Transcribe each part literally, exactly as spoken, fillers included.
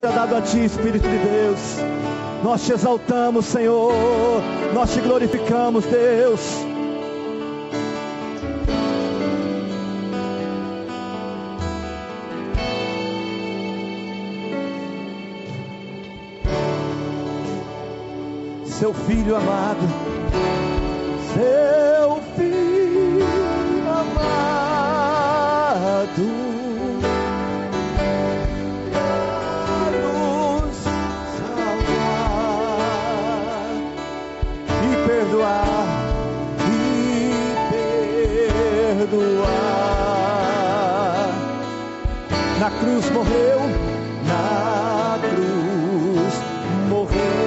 Dado a Ti, Espírito de Deus, nós Te exaltamos, Senhor, nós Te glorificamos, Deus. Seu Filho amado, Seu Filho amado, na cruz morreu, na cruz morreu.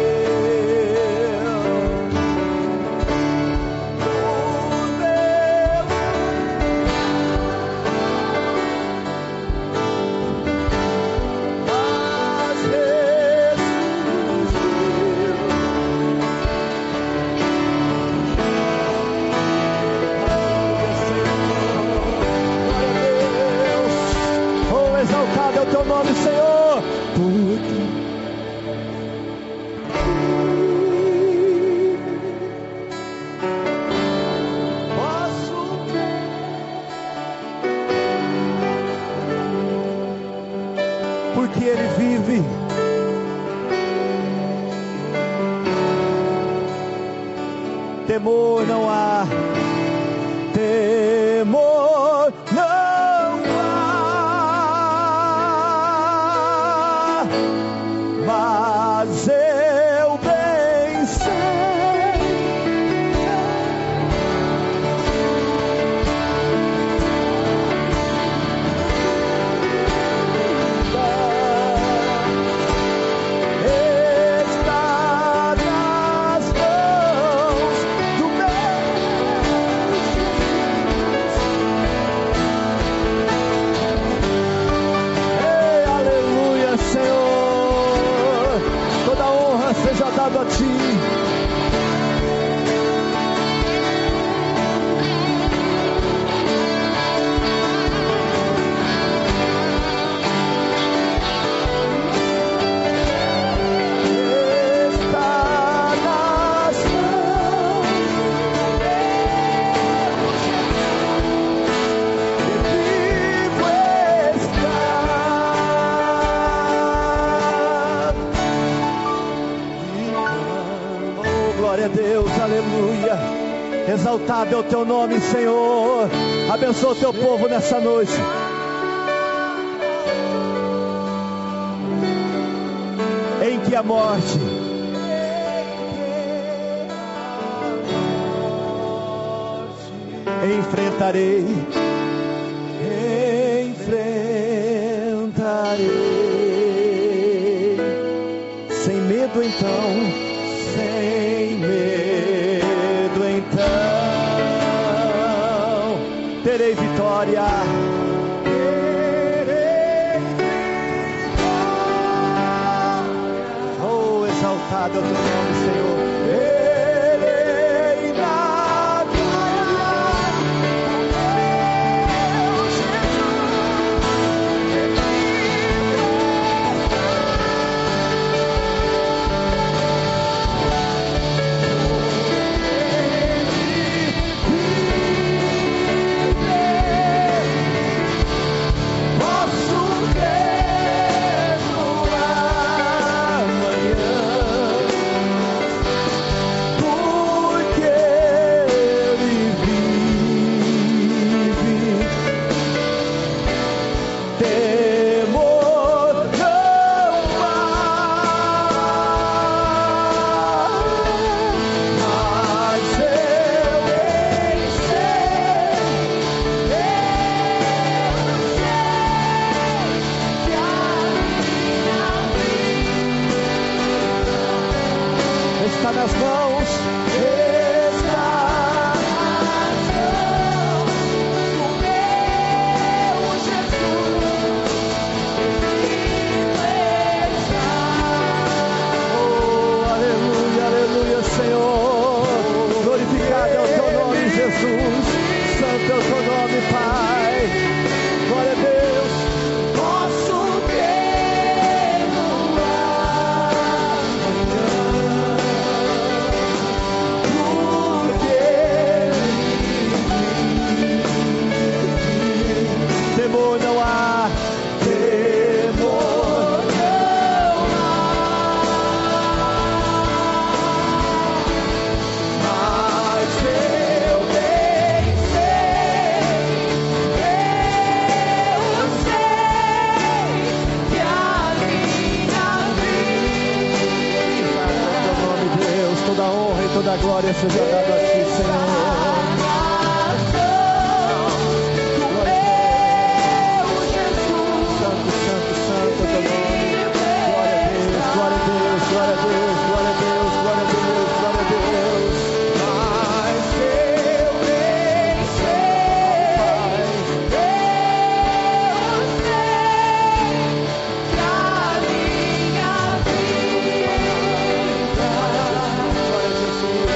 Exaltado é o Teu nome, Senhor, porque posso porque Ele vive. Temor não há, temor não. Mas eu bem sei, está nas mãos do meu Jesus. Ei, aleluia, Senhor. Toda honra seja dada a Ti. Está nas mãos de vivo está. Glória a Deus, aleluia. Exaltado é o Teu nome, Senhor. Abençoa o Teu povo nessa noite. Em que a morte enfrentarei, enfrentarei sem medo, então. Sem medo, então, terei vitória. Terei vitória. Oh, exaltado é o Teu nome, Senhor. Terei na glória, meu está nas mãos, está nas mãos do meu Jesus. Oh, aleluia, aleluia, Senhor. Glorificado é o Teu nome, Jesus. Santo é o Teu nome, Pai. Glória a Deus. Posso crer. Toda glória seja dada a ti, Senhor. Santo, santo, santo é teu nome. Glória a Deus, glória a Deus, glória a Deus, glória a Deus, glória a Deus, glória a Deus. Mas eu nem sei, Deus tem que a minha vida, glória a Jesus,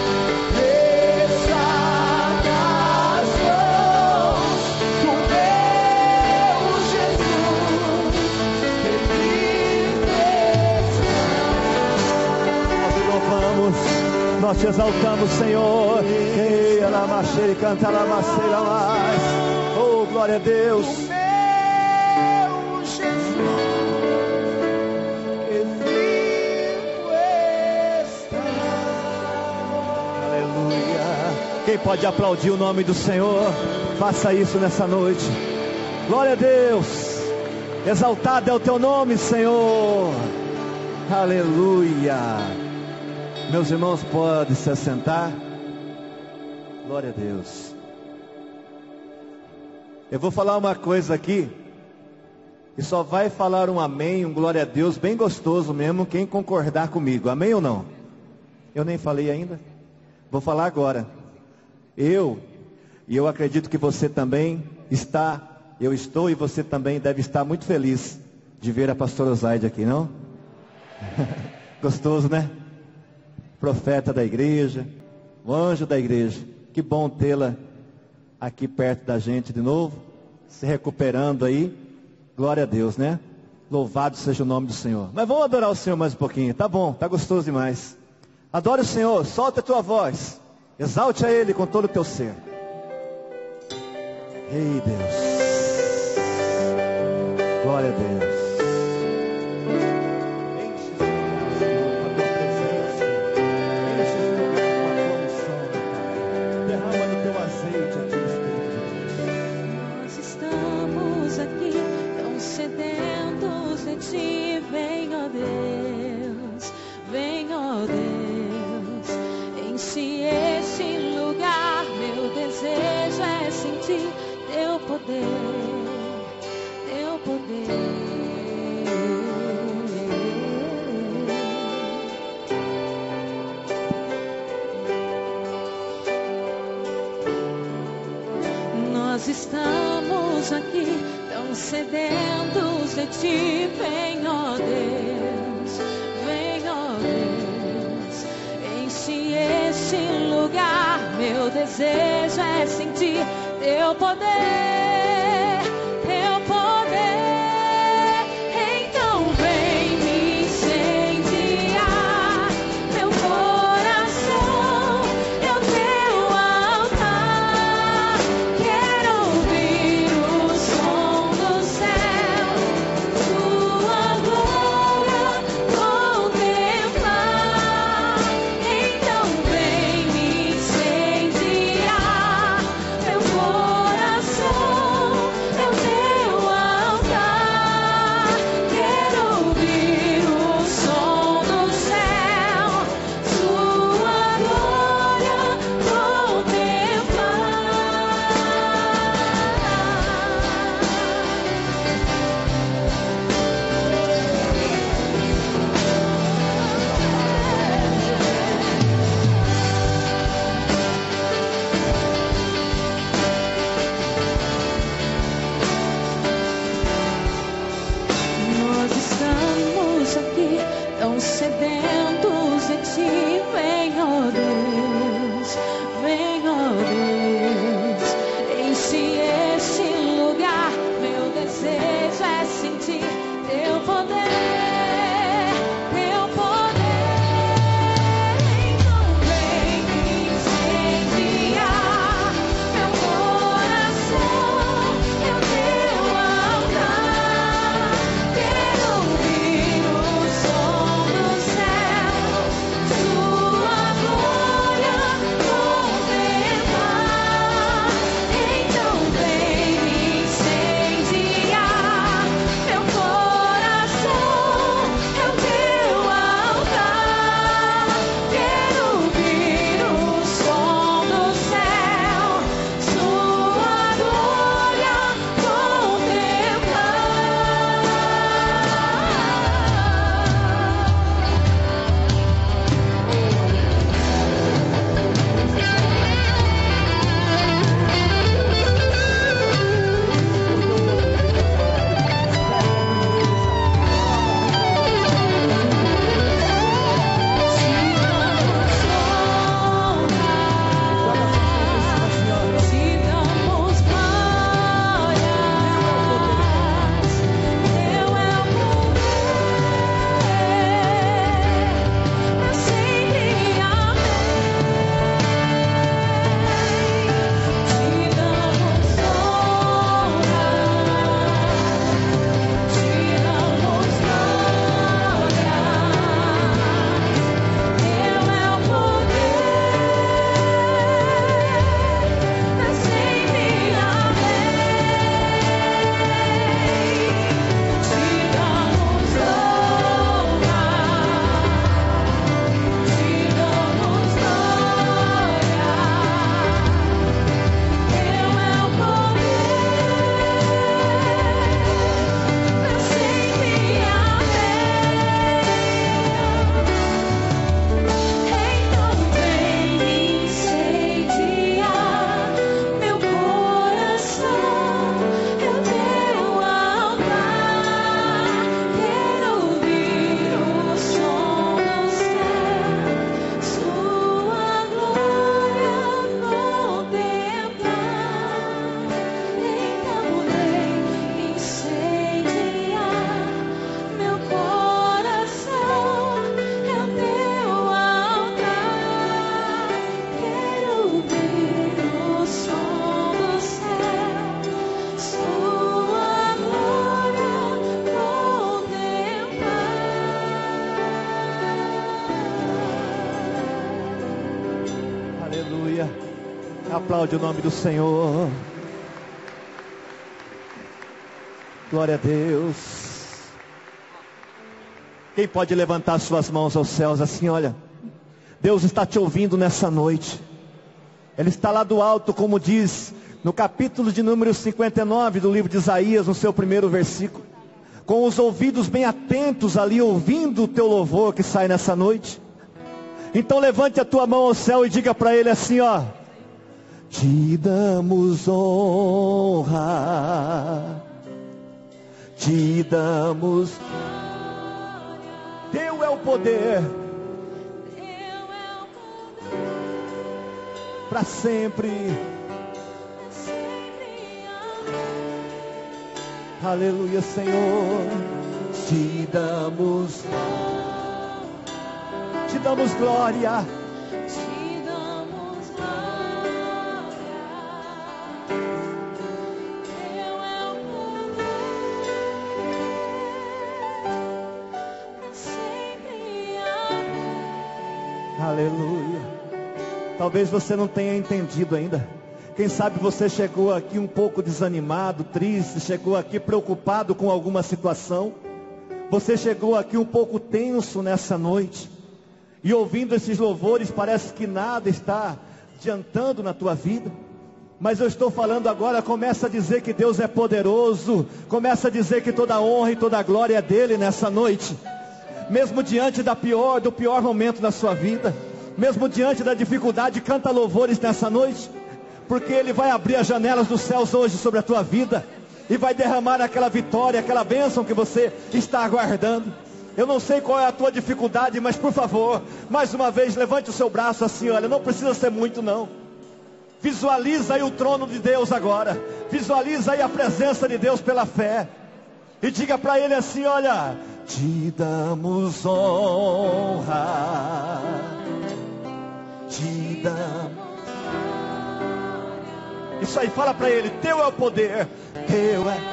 está nas mãos do meu Jesus, que nós te louvamos, nós te exaltamos, Senhor. Ei, alabaxei, canta, alabaxei, mais. Oh, glória a Deus. Meu Jesus, que vivo está. Aleluia. Quem pode aplaudir o nome do Senhor? Faça isso nessa noite. Glória a Deus. Exaltado é o teu nome, Senhor. Aleluia. Meus irmãos, podem se assentar. Glória a Deus. Eu vou falar uma coisa aqui, e só vai falar um amém, um glória a Deus bem gostoso mesmo, quem concordar comigo. Amém ou não? Eu nem falei ainda. Vou falar agora. Eu, e eu acredito que você também está, eu estou, e você também deve estar muito feliz de ver a pastora Osaide aqui, não? Gostoso, né? Profeta da igreja, o anjo da igreja. Que bom tê-la aqui perto da gente de novo, se recuperando aí. Glória a Deus, né? Louvado seja o nome do Senhor. Mas vamos adorar o Senhor mais um pouquinho. Tá bom, tá gostoso demais. Adore o Senhor, solta a tua voz, exalte a Ele com todo o teu ser. Ei, Deus, glória a Deus. Teu poder, nós estamos aqui tão sedentos de ti. Vem, ó Deus, vem, ó Deus, enche este lugar. Meu desejo é sentir teu poder. Coração Aplaude o nome do Senhor. Glória a Deus. Quem pode levantar suas mãos aos céus assim, olha, Deus está te ouvindo nessa noite. Ele está lá do alto, como diz no capítulo de número cinquenta e nove do livro de Isaías, no seu primeiro versículo, com os ouvidos bem atentos ali, ouvindo o teu louvor que sai nessa noite. Então levante a tua mão ao céu e diga para Ele assim, ó: te damos honra, te damos, teu é o poder, para sempre. Aleluia, Senhor. Te damos, te damos glória, te damos glória. Teu é o poder, para sempre. aleluia. Talvez você não tenha entendido ainda. Quem sabe você chegou aqui um pouco desanimado, triste, chegou aqui preocupado com alguma situação. Você chegou aqui um pouco tenso nessa noite. E ouvindo esses louvores, parece que nada está adiantando na tua vida. Mas eu estou falando agora, começa a dizer que Deus é poderoso. Começa a dizer que toda a honra e toda a glória é dele nessa noite. Mesmo diante da pior, do pior momento da sua vida. Mesmo diante da dificuldade, canta louvores nessa noite. Porque Ele vai abrir as janelas dos céus hoje sobre a tua vida. E vai derramar aquela vitória, aquela bênção que você está aguardando. Eu não sei qual é a tua dificuldade, mas por favor, mais uma vez, levante o seu braço assim, olha, não precisa ser muito não. Visualiza aí o trono de Deus agora. Visualiza aí a presença de Deus pela fé. E diga para Ele assim, olha, te damos honra, te damos. Isso aí, fala para Ele, teu é o poder, teu é,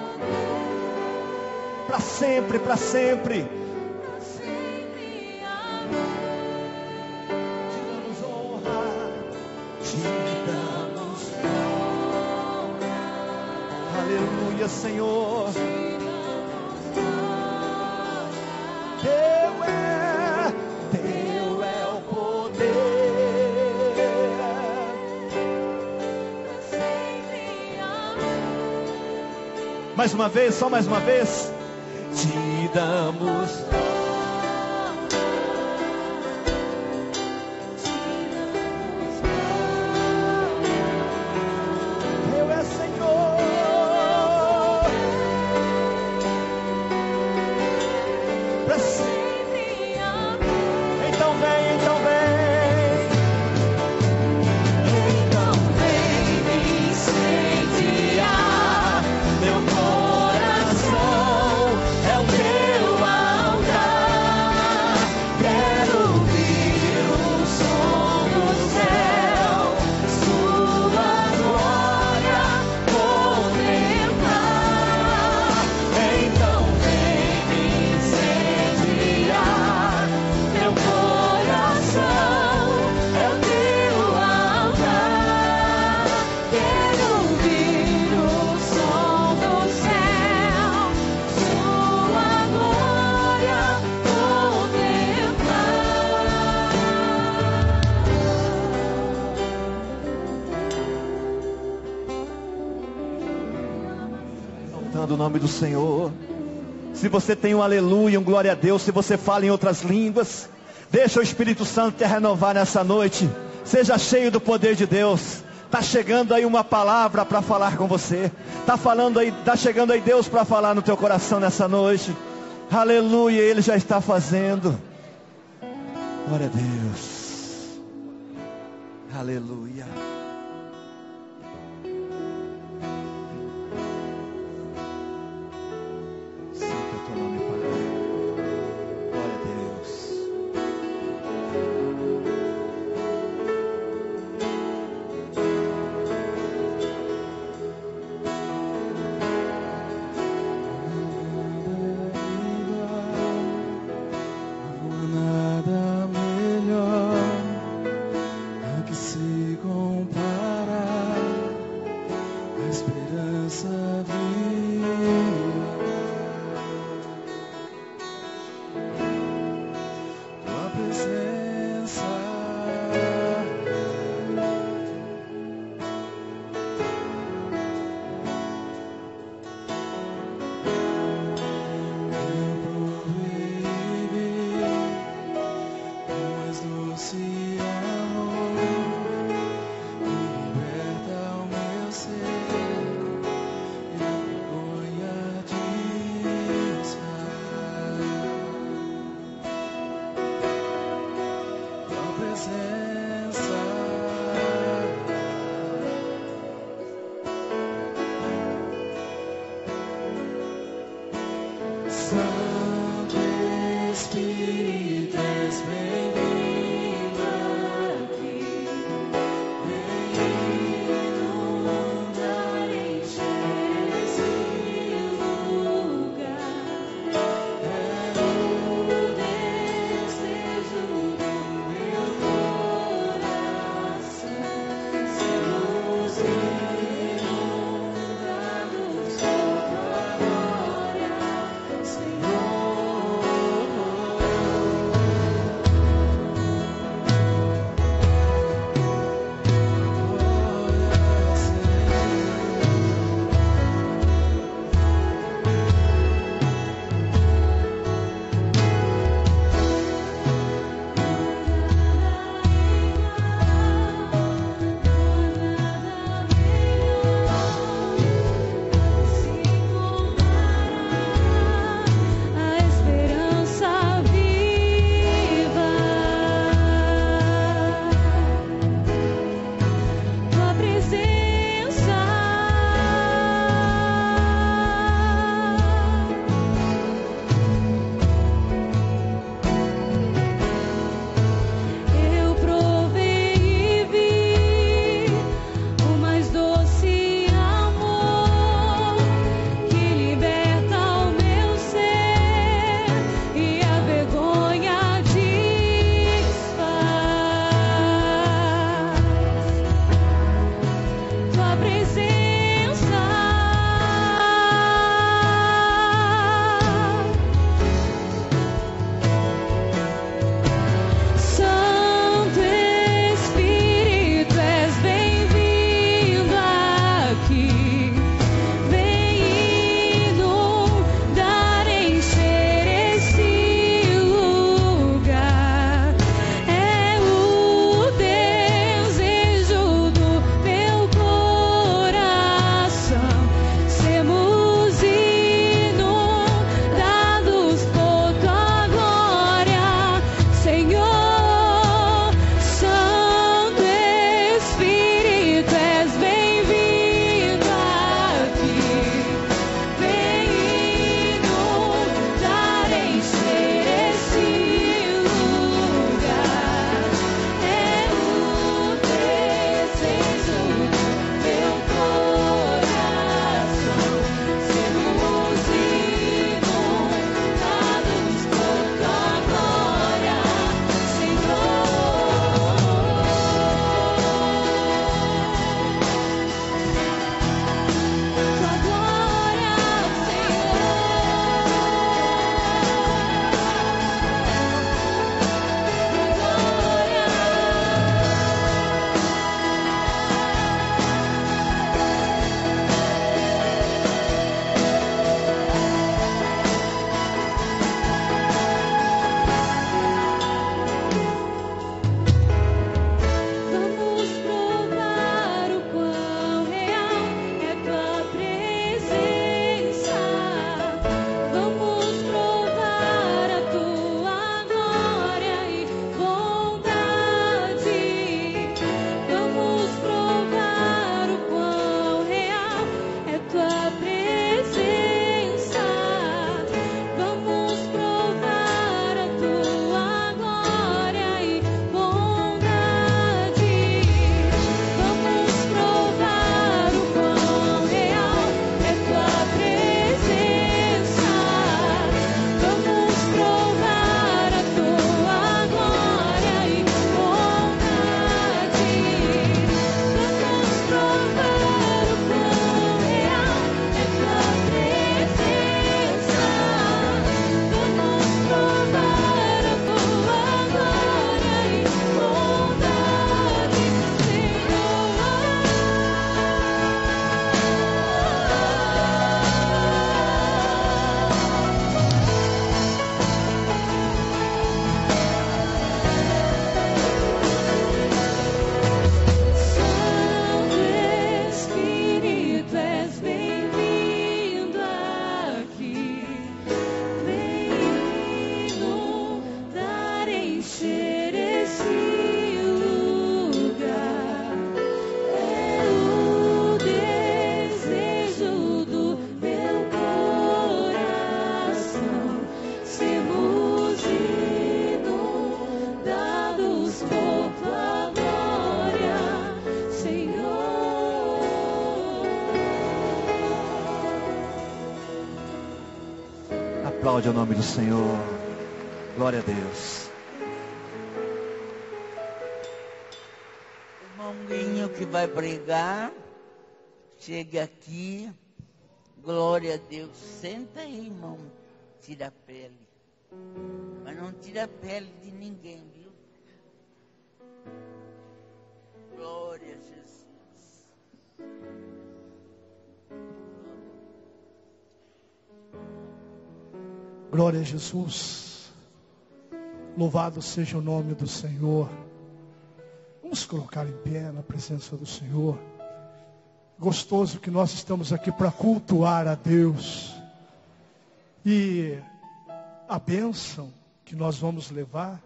para sempre, para sempre. Te damos honra, te damos honra. Aleluia, Senhor. Teu é, teu é o poder. Mais uma vez, só mais uma vez. Te damos, teu é, Senhor. Pra sempre. Então vem, então vem. Então vem me incendiar. Meu coração é o teu altar. Quero ouvir o som do céu, sua glória contemplar. Então vem me incendiar. Meu coração é o teu altar. Quero ouvir o som do céu, sua glória contemplar. Exaltando o nome do Senhor. Se você tem um aleluia, um glória a Deus, se você fala em outras línguas, deixa o Espírito Santo te renovar nessa noite. Seja cheio do poder de Deus. Está chegando aí uma palavra para falar com você. Está falando aí, está chegando aí Deus para falar no teu coração nessa noite. Aleluia, Ele já está fazendo. Glória a Deus. Aleluia. Santo é o teu nome, Pai. Glória a Deus. Nada melhor que se compara. Aplaude o nome do Senhor. Glória a Deus. O irmãozinho que vai pregar, chega aqui. Glória a Deus. Senta aí, irmão. Tira a pele. Mas não tira a pele de ninguém, viu? Glória a Jesus. Glória a Jesus. Louvado seja o nome do Senhor. Vamos colocar em pé na presença do Senhor. Gostoso que nós estamos aqui para cultuar a Deus. E a bênção que nós vamos levar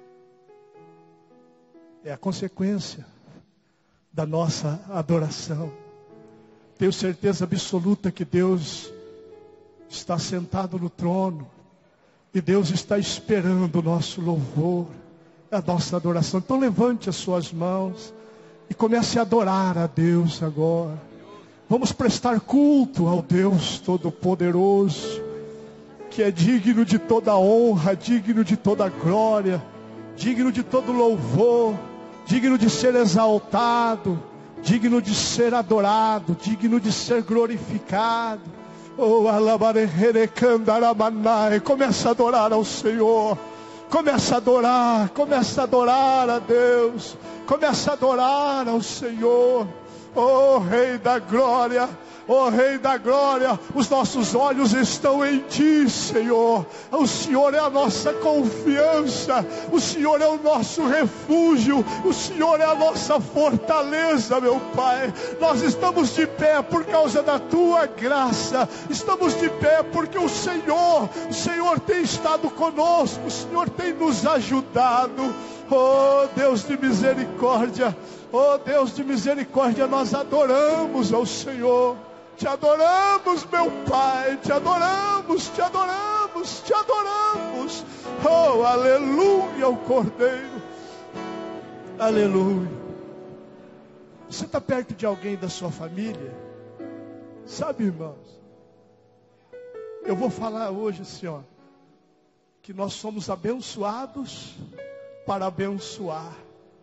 é a consequência da nossa adoração. Tenho certeza absoluta que Deus está sentado no trono e Deus está esperando o nosso louvor, a nossa adoração. Então levante as suas mãos e comece a adorar a Deus agora. Vamos prestar culto ao Deus Todo-Poderoso, que é digno de toda honra, digno de toda glória, digno de todo louvor, digno de ser exaltado, digno de ser adorado, digno de ser glorificado. Oh, alabarerecandaramanae, começa a adorar ao Senhor, começa a adorar, começa a adorar a Deus, começa a adorar ao Senhor. Oh Rei da Glória, oh Rei da Glória, os nossos olhos estão em Ti, Senhor. O Senhor é a nossa confiança, o Senhor é o nosso refúgio, o Senhor é a nossa fortaleza, meu Pai. Nós estamos de pé por causa da Tua graça, estamos de pé porque o Senhor, o Senhor tem estado conosco, o Senhor tem nos ajudado. Oh Deus de misericórdia, oh Deus de misericórdia, nós adoramos ao Senhor. Te adoramos, meu Pai, te adoramos, te adoramos, te adoramos. Oh, aleluia ao Cordeiro. Aleluia. Você está perto de alguém da sua família? Sabe, irmãos, eu vou falar hoje assim, ó, que nós somos abençoados para abençoar.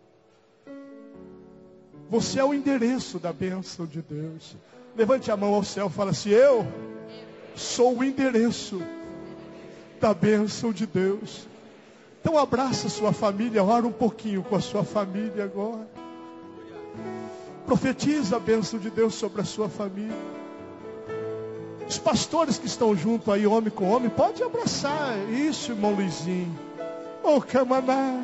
Você é o endereço da bênção de Deus. Levante a mão ao céu e fala assim: eu sou o endereço da bênção de Deus. Então abraça a sua família, ora um pouquinho com a sua família agora. Profetiza a bênção de Deus sobre a sua família. Os pastores que estão junto aí, homem com homem, pode abraçar. Isso, irmão Luizinho. Oh, Camaná.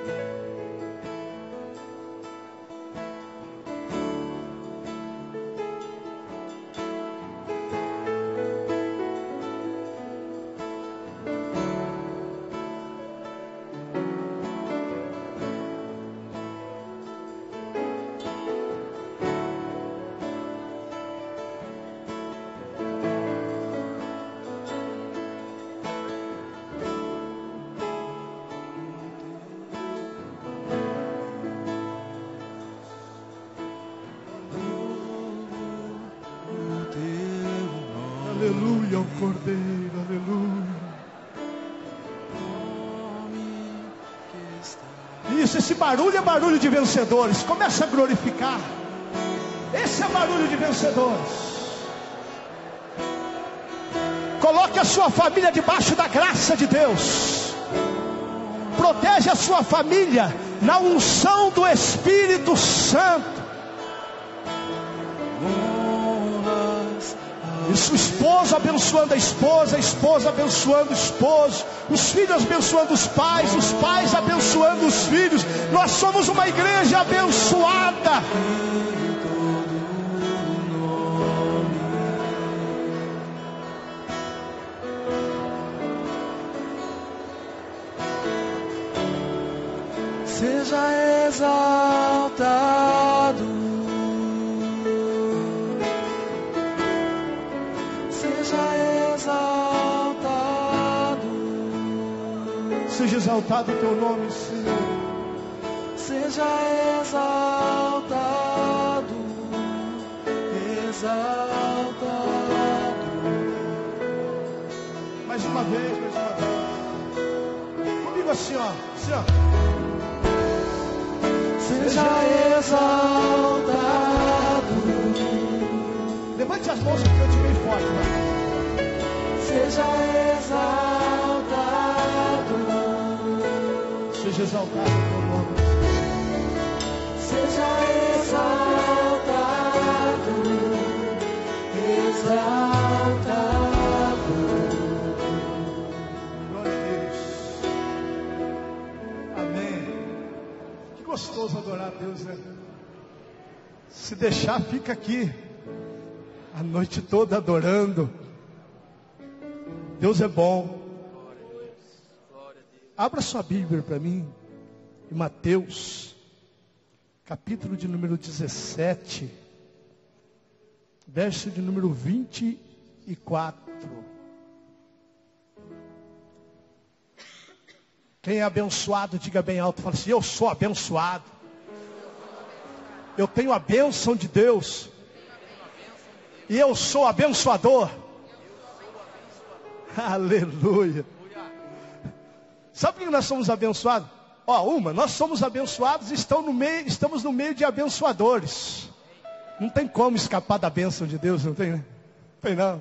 Aleluia ao Cordeiro, aleluia. Isso, esse barulho é barulho de vencedores. Começa a glorificar. Esse é barulho de vencedores. Coloque a sua família debaixo da graça de Deus. Protege a sua família na unção do Espírito Santo. Isso, o esposo abençoando a esposa, a esposa abençoando o esposo, os filhos abençoando os pais, os pais abençoando os filhos. Nós somos uma igreja abençoada. Seja exaltado. Seja exaltado o teu nome, Senhor. Seja exaltado, exaltado. Mais uma vez, mais uma vez. Comigo assim, ó. Assim, ó. Seja exaltado. Levante as mãos aqui, eu te bem forte, vai. Seja exaltado. Seja exaltado o teu nome. Seja exaltado. Exaltado. Glória a Deus. Amém. Que gostoso adorar a Deus, né? Se deixar, fica aqui a noite toda adorando. Deus é bom. Abra sua Bíblia para mim, em Mateus, capítulo de número dezessete, verso de número vinte e quatro. Quem é abençoado, diga bem alto, fala assim: eu sou abençoado. Eu tenho a bênção de Deus. E eu sou abençoador. Aleluia. Sabe por que nós somos abençoados? Ó, uma, nós somos abençoados e estamos no meio, estamos no meio de abençoadores. Não tem como escapar da bênção de Deus, não tem, né? Não tem não.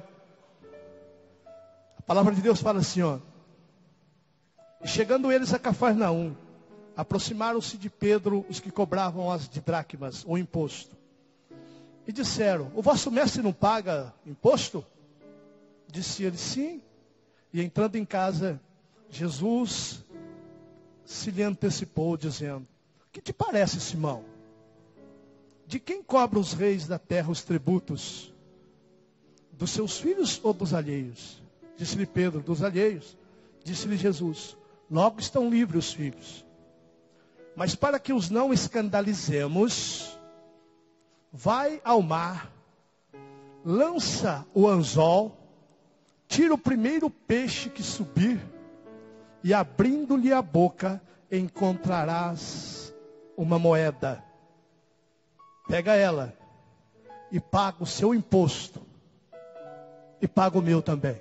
A palavra de Deus fala assim, ó. E chegando eles a Cafarnaum, aproximaram-se de Pedro os que cobravam as didracmas, o imposto. E disseram: o vosso mestre não paga imposto? Disse ele: sim. E entrando em casa, Jesus se lhe antecipou, dizendo: que te parece, Simão? De quem cobram os reis da terra os tributos? Dos seus filhos ou dos alheios? Disse-lhe Pedro: dos alheios. Disse-lhe Jesus: logo estão livres os filhos. Mas para que os não escandalizemos, vai ao mar, lança o anzol, tira o primeiro peixe que subir, e abrindo-lhe a boca, encontrarás uma moeda. Pega ela e paga o seu imposto. E paga o meu também.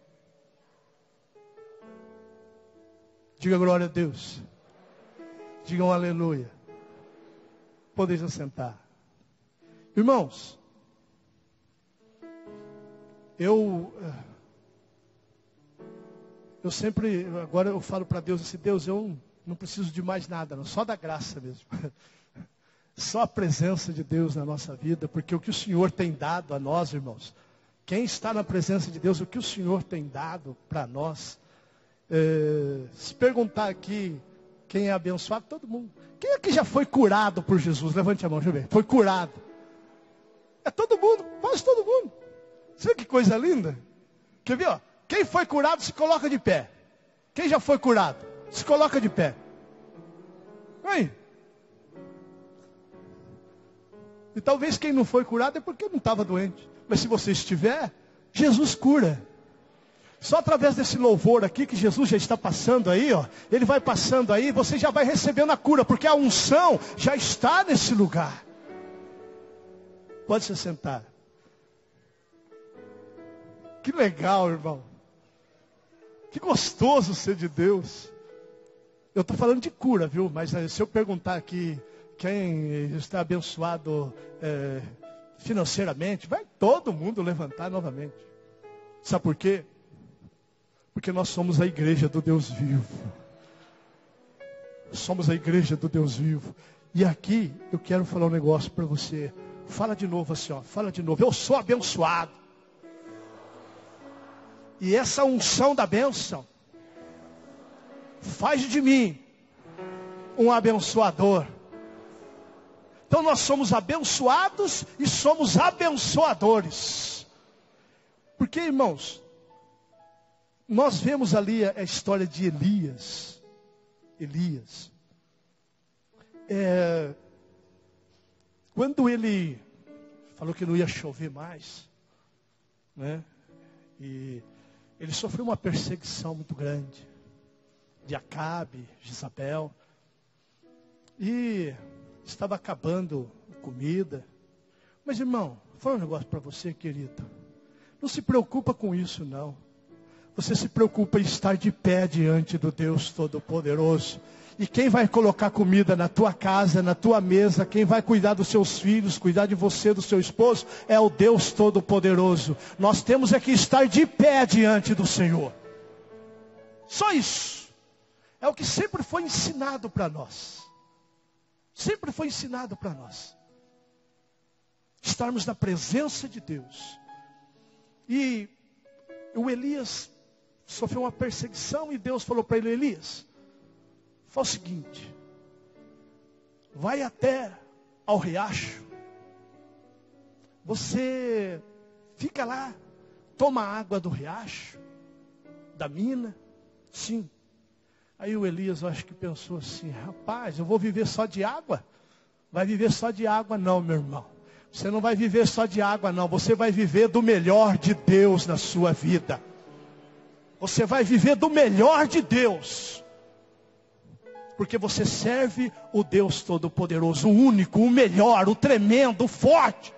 Diga glória a Deus. Diga um aleluia. Podeis assentar. Irmãos, eu eu sempre, agora eu falo para Deus assim: Deus, eu não preciso de mais nada, não, só da graça mesmo. Só a presença de Deus na nossa vida, porque o que o Senhor tem dado a nós, irmãos, quem está na presença de Deus, o que o Senhor tem dado para nós, é, se perguntar aqui quem é abençoado, todo mundo. Quem é que já foi curado por Jesus? Levante a mão, deixa eu ver. Foi curado. É todo mundo, quase todo mundo. Você vê que coisa linda? Quer ver, ó? Quem foi curado se coloca de pé. Quem já foi curado, se coloca de pé. Aí. E talvez quem não foi curado é porque não estava doente. Mas se você estiver, Jesus cura. Só através desse louvor aqui que Jesus já está passando aí, ó. Ele vai passando aí, você já vai recebendo a cura, porque a unção já está nesse lugar. Pode se sentar. Que legal, irmão. Que gostoso ser de Deus. Eu estou falando de cura, viu? Mas se eu perguntar aqui quem está abençoado é, financeiramente, vai todo mundo levantar novamente. Sabe por quê? Porque nós somos a igreja do Deus vivo. Somos a igreja do Deus vivo. E aqui eu quero falar um negócio para você. Fala de novo assim, ó. Fala de novo. Eu sou abençoado. E essa unção da bênção faz de mim um abençoador. Então nós somos abençoados e somos abençoadores. Porque, irmãos, nós vemos ali a história de Elias. Elias. É, quando ele falou que não ia chover mais, né? E ele sofreu uma perseguição muito grande de Acabe, Jezabel. E estava acabando a comida. Mas, irmão, vou falar um negócio para você, querido. Não se preocupa com isso, não. você se preocupa em estar de pé diante do Deus Todo-Poderoso. E quem vai colocar comida na tua casa, na tua mesa, quem vai cuidar dos seus filhos, cuidar de você, do seu esposo, é o Deus Todo-Poderoso. Nós temos é que estar de pé diante do Senhor. Só isso. É o que sempre foi ensinado para nós. Sempre foi ensinado para nós. Estarmos na presença de Deus. E o Elias sofreu uma perseguição e Deus falou para ele: Elias, faz o seguinte, vai até ao riacho, você fica lá, toma água do riacho, da mina, sim. Aí o Elias, eu acho que pensou assim: rapaz, eu vou viver só de água? Vai viver só de água não, meu irmão. Você não vai viver só de água não, você vai viver do melhor de Deus na sua vida. Você vai viver do melhor de Deus. Porque você serve o Deus Todo-Poderoso, o único, o melhor, o tremendo, o forte.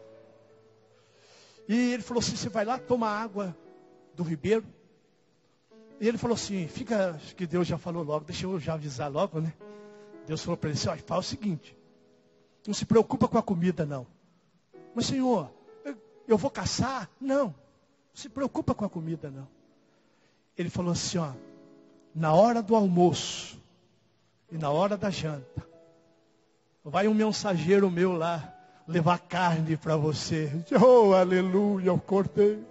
E ele falou assim: você vai lá, toma água do ribeiro. E ele falou assim, fica, acho que Deus já falou logo, deixa eu já avisar logo, né? Deus falou para ele assim: olha, fala o seguinte, não se preocupa com a comida não. Mas Senhor, eu, eu vou caçar? Não, não se preocupa com a comida não. Ele falou assim, ó, na hora do almoço e na hora da janta, vai um mensageiro meu lá levar carne para você. Oh, aleluia, o cordeiro.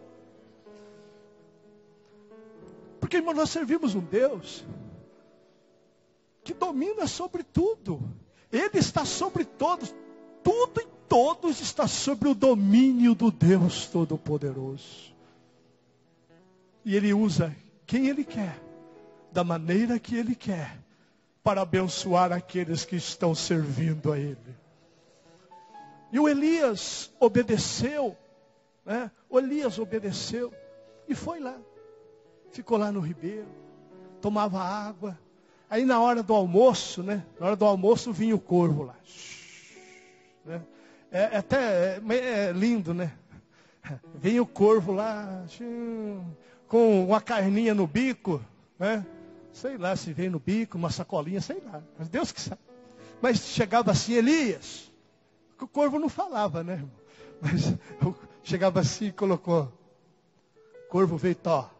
Porque, irmão, nós servimos um Deus que domina sobre tudo. Ele está sobre todos. Tudo e todos está sobre o domínio do Deus Todo-Poderoso. E Ele usa quem Ele quer, da maneira que Ele quer, para abençoar aqueles que estão servindo a Ele. E o Elias obedeceu, né? O Elias obedeceu e foi lá. Ficou lá no ribeiro, tomava água. Aí na hora do almoço, né? Na hora do almoço vinha o corvo lá. Né? É, é até é, é lindo, né? Vinha o corvo lá, com uma carninha no bico, né? Sei lá se veio no bico, uma sacolinha, sei lá. Mas Deus que sabe. Mas chegava assim, Elias. O corvo não falava, né, irmão? Mas chegava assim e colocou. O corvo veio, tó.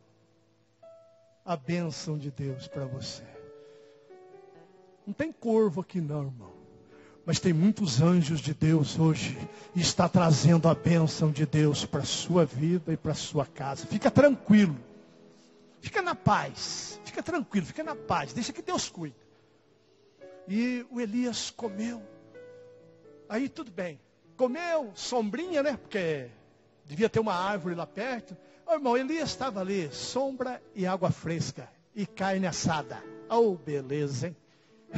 A bênção de Deus para você. Não tem corvo aqui não, irmão. Mas tem muitos anjos de Deus hoje. E está trazendo a bênção de Deus para a sua vida e para a sua casa. Fica tranquilo. Fica na paz. Fica tranquilo, fica na paz. Deixa que Deus cuida. E o Elias comeu. Aí tudo bem. Comeu, sombrinha, né? Porque devia ter uma árvore lá perto. Ô, irmão, Elias estava ali, sombra e água fresca. E carne assada. Oh, beleza, hein?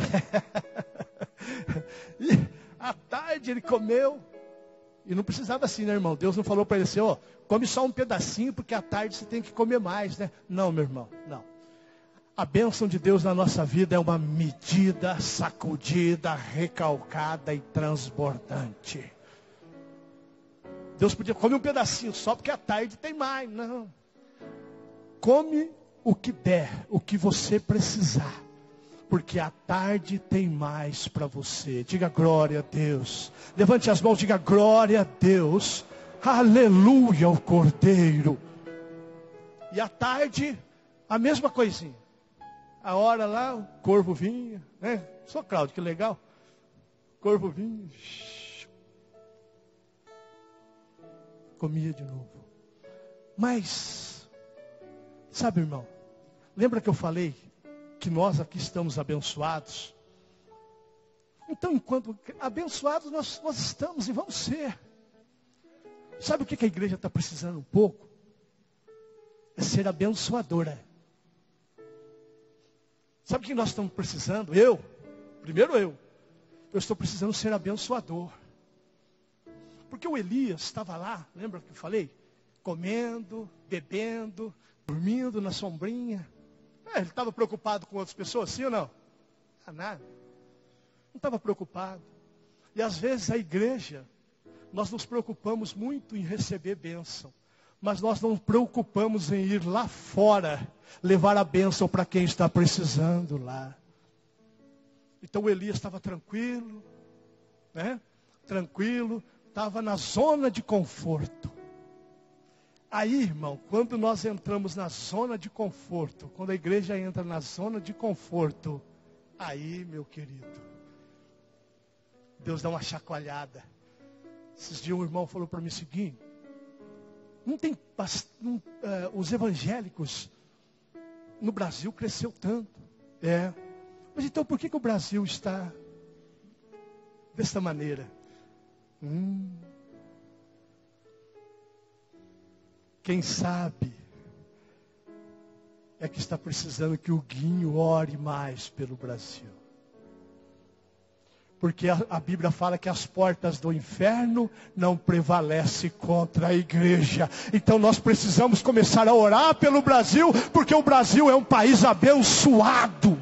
E à tarde ele comeu. E não precisava assim, né, irmão? Deus não falou para ele assim, ó, come só um pedacinho, porque à tarde você tem que comer mais, né? Não, meu irmão, não. A bênção de Deus na nossa vida é uma medida sacudida, recalcada e transbordante. Deus podia comer um pedacinho só porque à tarde tem mais. Não. Come o que der, o que você precisar. Porque à tarde tem mais para você. Diga glória a Deus. Levante as mãos, diga glória a Deus. Aleluia ao Cordeiro. E à tarde, a mesma coisinha. A hora lá, o corvo vinha, né? Só Cláudio, que legal. O corvo vinha. Comia de novo. Mas, sabe, irmão, lembra que eu falei que nós aqui estamos abençoados? Então, enquanto abençoados nós, nós estamos e vamos ser. Sabe o que a igreja está precisando um pouco? É ser abençoadora. Sabe o que nós estamos precisando? Eu, primeiro eu, eu estou precisando ser abençoador. Porque o Elias estava lá, lembra que eu falei? Comendo, bebendo, dormindo na sombrinha. É, ele estava preocupado com outras pessoas, sim ou não? Ah, nada. Não estava preocupado. E às vezes a igreja, nós nos preocupamos muito em receber bênção. Mas nós não nos preocupamos em ir lá fora, levar a bênção para quem está precisando lá. Então o Elias estava tranquilo, né? Tranquilo, estava na zona de conforto. Aí, irmão, quando nós entramos na zona de conforto, quando a igreja entra na zona de conforto, aí, meu querido, Deus dá uma chacoalhada. Esses dias um irmão falou para mim o seguinte: não tem, não, uh, os evangélicos no Brasil cresceu tanto. É. Mas então por que, que o Brasil está desta maneira? Hum. Quem sabe é que está precisando que o Guinho ore mais pelo Brasil. Porque a, a Bíblia fala que as portas do inferno não prevalecem contra a igreja. Então nós precisamos começar a orar pelo Brasil, porque o Brasil é um país abençoado.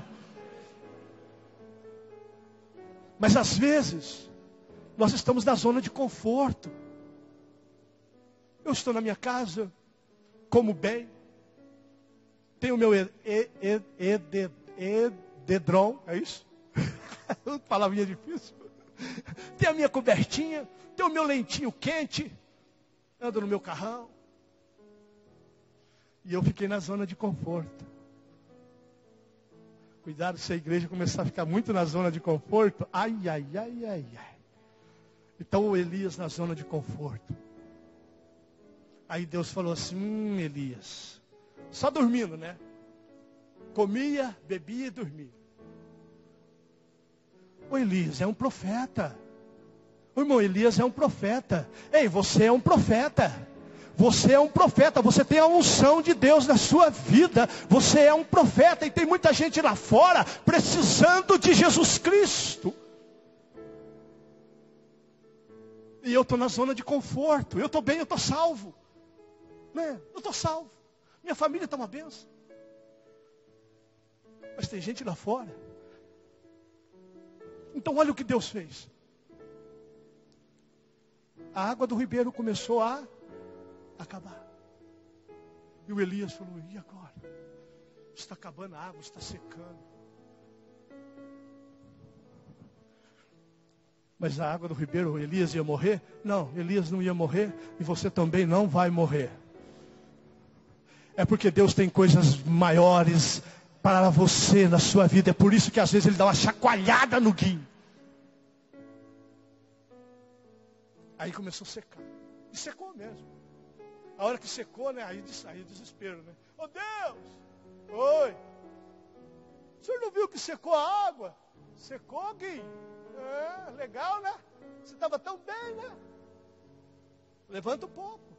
Mas às vezes, nós estamos na zona de conforto. Eu estou na minha casa, como bem, tenho o meu edredom, é isso? Palavrinha difícil. Tenho a minha cobertinha, tenho o meu lentinho quente, ando no meu carrão. E eu fiquei na zona de conforto. Cuidado se a igreja começar a ficar muito na zona de conforto. Ai, ai, ai, ai, ai. Então o Elias na zona de conforto. Aí Deus falou assim: hum, Elias, só dormindo, né? Comia, bebia e dormia. O Elias é um profeta. O irmão Elias é um profeta. Ei, você é um profeta. Você é um profeta. Você tem a unção de Deus na sua vida. Você é um profeta. E tem muita gente lá fora precisando de Jesus Cristo. E eu estou na zona de conforto. Eu estou bem, eu estou salvo. Né? Eu estou salvo. Minha família está uma bênção. Mas tem gente lá fora. Então olha o que Deus fez. A água do ribeiro começou a acabar. E o Elias falou: e agora? Está acabando a água, está secando. Mas a água do ribeiro, Elias ia morrer? Não, Elias não ia morrer. E você também não vai morrer. É porque Deus tem coisas maiores para você na sua vida. É por isso que às vezes Ele dá uma chacoalhada no guinho. Aí começou a secar. E secou mesmo. A hora que secou, né? Aí, aí desespero, né? Ô Deus! Oi! O senhor não viu que secou a água? Secou, Guinho? É, legal, né? Você estava tão bem, né? Levanta um pouco.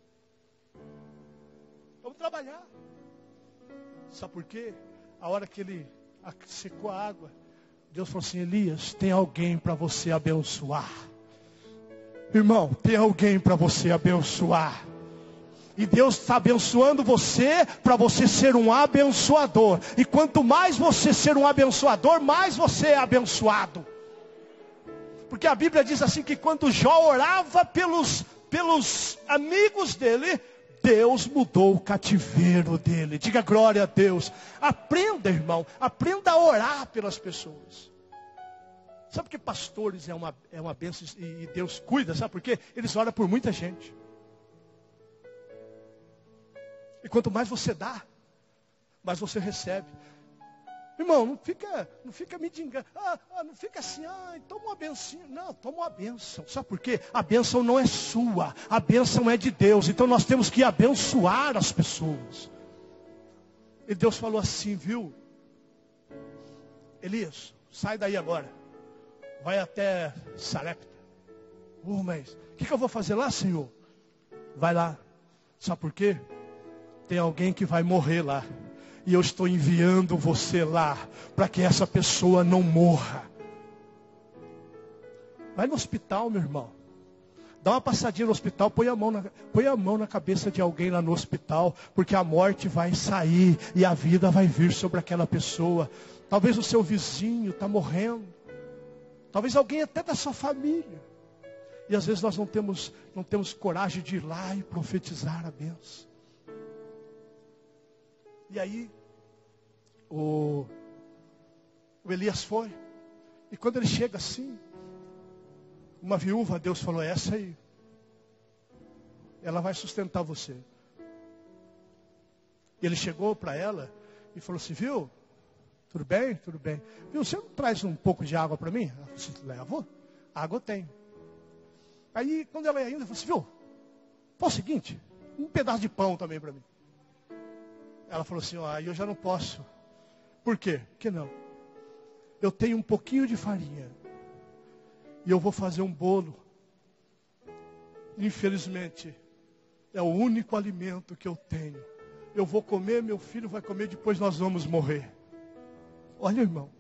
Vamos trabalhar. Sabe por quê? A hora que ele secou a água, Deus falou assim: Elias, tem alguém para você abençoar. Irmão, tem alguém para você abençoar. E Deus está abençoando você para você ser um abençoador. E quanto mais você ser um abençoador, mais você é abençoado. Porque a Bíblia diz assim que quando Jó orava pelos, pelos amigos dele, Deus mudou o cativeiro dele. Diga glória a Deus. Aprenda, irmão, aprenda a orar pelas pessoas. Sabe que pastores é uma, é uma bênção e Deus cuida, sabe por quê? Eles oram por muita gente. E quanto mais você dá, mais você recebe. Irmão, não fica, não fica me dingando. Ah, ah, não fica assim, ah, toma uma benção. Não, toma uma bênção. Sabe por quê? A bênção não é sua. A bênção é de Deus. Então nós temos que abençoar as pessoas. E Deus falou assim, viu? Elias, sai daí agora. Vai até Sarepta. Oh, mas o que, que eu vou fazer lá, Senhor? Vai lá. Sabe por quê? Tem alguém que vai morrer lá. E eu estou enviando você lá para que essa pessoa não morra. Vai no hospital, meu irmão. Dá uma passadinha no hospital, põe a mão na, põe a mão na cabeça de alguém lá no hospital, porque a morte vai sair e a vida vai vir sobre aquela pessoa. Talvez o seu vizinho está morrendo. Talvez alguém até da sua família. E às vezes nós não temos, não temos coragem de ir lá e profetizar a bênção. E aí, o, o Elias foi. E quando ele chega assim, uma viúva, Deus falou, essa aí, ela vai sustentar você. E ele chegou para ela e falou assim, viu? Tudo bem? Tudo bem. Viu, você não traz um pouco de água para mim? Ela falou assim, levo. Água eu tenho. Aí, quando ela ia ainda, falou assim, viu? Faz o seguinte, um pedaço de pão também para mim. Ela falou assim, ah, eu já não posso. Por quê? Por que não? Eu tenho um pouquinho de farinha. E eu vou fazer um bolo. Infelizmente, é o único alimento que eu tenho. Eu vou comer, meu filho vai comer, depois nós vamos morrer. Olha, irmão.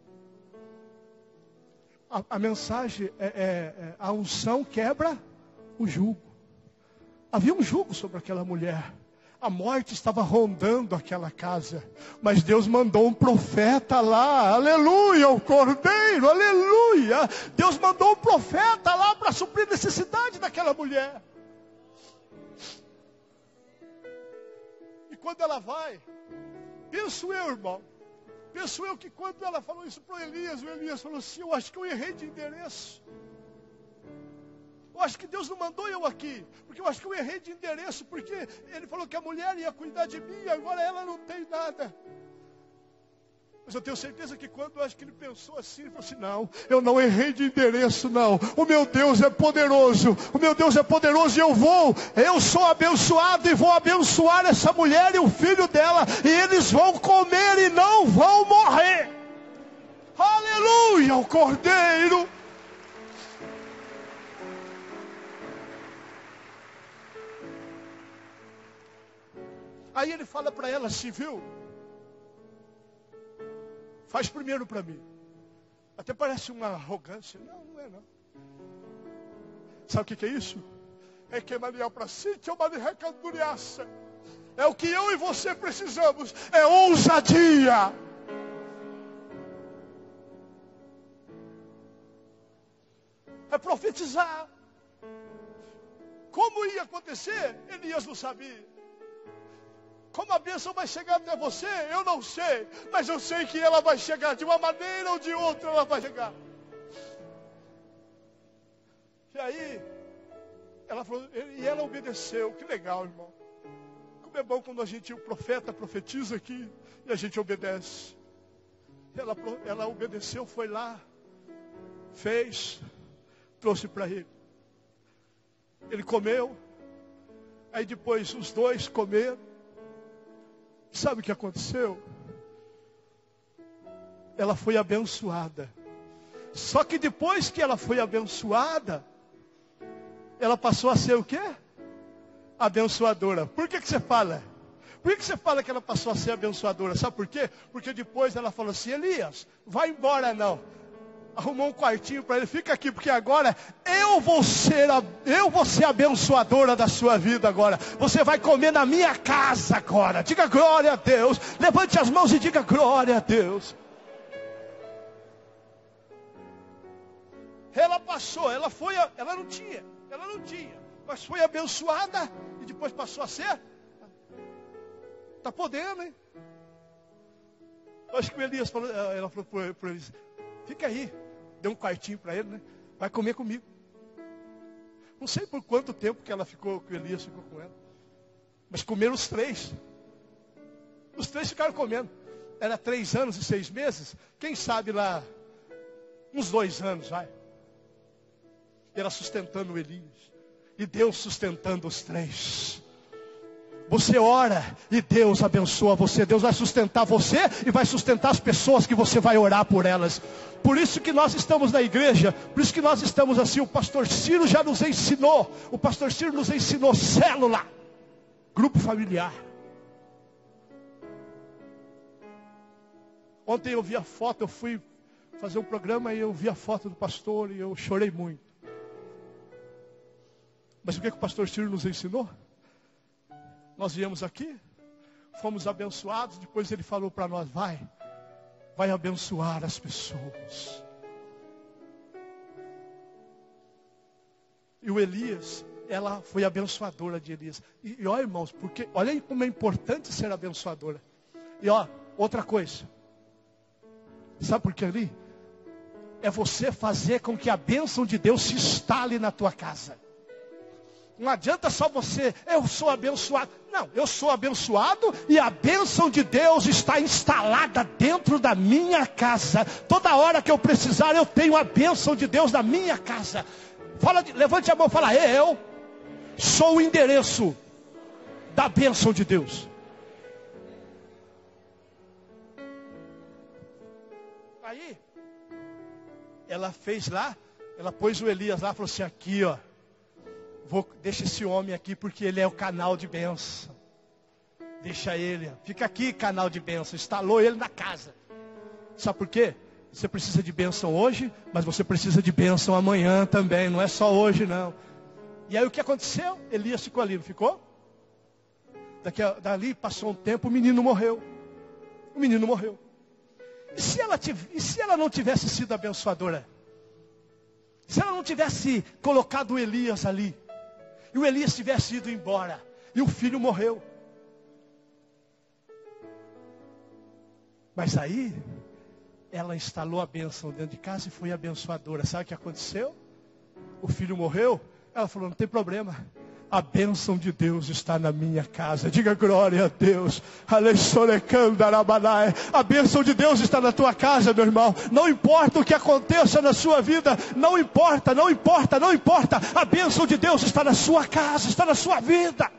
A, a mensagem é, é, é, a unção quebra o jugo. Havia um jugo sobre aquela mulher. A morte estava rondando aquela casa. Mas Deus mandou um profeta lá. Aleluia, o cordeiro, aleluia. Deus mandou um profeta lá para suprir a necessidade daquela mulher. E quando ela vai, penso eu, irmão. Penso eu que quando ela falou isso para o Elias, o Elias falou assim, eu acho que eu errei de endereço. Eu acho que Deus não mandou eu aqui, porque eu acho que eu errei de endereço, porque Ele falou que a mulher ia cuidar de mim, agora ela não tem nada. Mas eu tenho certeza que quando eu acho que ele pensou assim, ele falou assim, não, eu não errei de endereço, não. O meu Deus é poderoso, o meu Deus é poderoso e eu vou, eu sou abençoado e vou abençoar essa mulher e o filho dela, e eles vão comer e não vão morrer. Aleluia, o cordeiro. Aí ele fala para ela assim, viu? Faz primeiro para mim. Até parece uma arrogância. Não, não é não. Sabe o que, que é isso? É que Manuel para Cíntia, uma recanduriaça. É o que eu e você precisamos. É ousadia. É profetizar. Como ia acontecer? Elias não sabia. Como a bênção vai chegar até você, eu não sei. Mas eu sei que ela vai chegar. De uma maneira ou de outra ela vai chegar. E aí, ela falou, e ela obedeceu. Que legal, irmão. Como é bom quando a gente, o profeta profetiza aqui, e a gente obedece. Ela, ela obedeceu, foi lá, fez, trouxe para ele. Ele comeu. Aí depois os dois comeram. Sabe o que aconteceu? Ela foi abençoada. Só que depois que ela foi abençoada, ela passou a ser o quê? Abençoadora. Por que que você fala? Por que que você fala que ela passou a ser abençoadora? Sabe por quê? Porque depois ela falou assim, Elias, vai embora não. Arrumou um quartinho para ele, fica aqui, porque agora eu vou ser a, eu vou ser abençoadora da sua vida agora. Você vai comer na minha casa agora. Diga glória a Deus. Levante as mãos e diga glória a Deus. Ela passou, ela foi, ela não tinha, ela não tinha, mas foi abençoada e depois passou a ser. Tá podendo, hein? Acho que o Elias falou, ela falou para ele, fica aí, deu um quartinho para ele, né? Vai comer comigo. Não sei por quanto tempo que ela ficou, que o Elias ficou com ela. Mas comeram os três. Os três ficaram comendo. Era três anos e seis meses. Quem sabe lá, uns dois anos, vai. Ela sustentando o Elias. E Deus sustentando os três. Você ora e Deus abençoa você. Deus vai sustentar você e vai sustentar as pessoas que você vai orar por elas. Por isso que nós estamos na igreja. Por isso que nós estamos assim. O pastor Ciro já nos ensinou. O pastor Ciro nos ensinou célula. Grupo familiar. Ontem eu vi a foto. Eu fui fazer um programa e eu vi a foto do pastor e eu chorei muito. Mas o que, que o pastor Ciro nos ensinou? Nós viemos aqui, fomos abençoados, depois ele falou para nós, vai, vai abençoar as pessoas. E o Elias, ela foi abençoadora de Elias. E, e ó, irmãos, porque olha aí como é importante ser abençoadora. E ó, outra coisa. Sabe por que ali? É você fazer com que a bênção de Deus se instale na tua casa. Não adianta só você, eu sou abençoado. Não, eu sou abençoado e a bênção de Deus está instalada dentro da minha casa. Toda hora que eu precisar, eu tenho a bênção de Deus na minha casa. Fala de, levante a mão e fala, eu sou o endereço da bênção de Deus. Aí, ela fez lá, ela pôs o Elias lá, falou assim, aqui ó, vou, deixa esse homem aqui porque ele é o canal de bênção. Deixa ele, fica aqui canal de bênção, instalou ele na casa. Sabe por quê? Você precisa de bênção hoje, mas você precisa de bênção amanhã também, não é só hoje não. E aí o que aconteceu? Elias ficou ali, não ficou? Daqui a, dali passou um tempo, o menino morreu. O menino morreu. E se ela, tiv- e se ela não tivesse sido abençoadora? Se ela não tivesse colocado o Elias ali, e o Elias tivesse ido embora, e o filho morreu. Mas aí, ela instalou a bênção dentro de casa e foi abençoadora. Sabe o que aconteceu? O filho morreu. Ela falou, não tem problema. A bênção de Deus está na minha casa. Diga glória a Deus. A bênção de Deus está na tua casa, meu irmão. Não importa o que aconteça na sua vida. Não importa, não importa, não importa. A bênção de Deus está na sua casa, está na sua vida.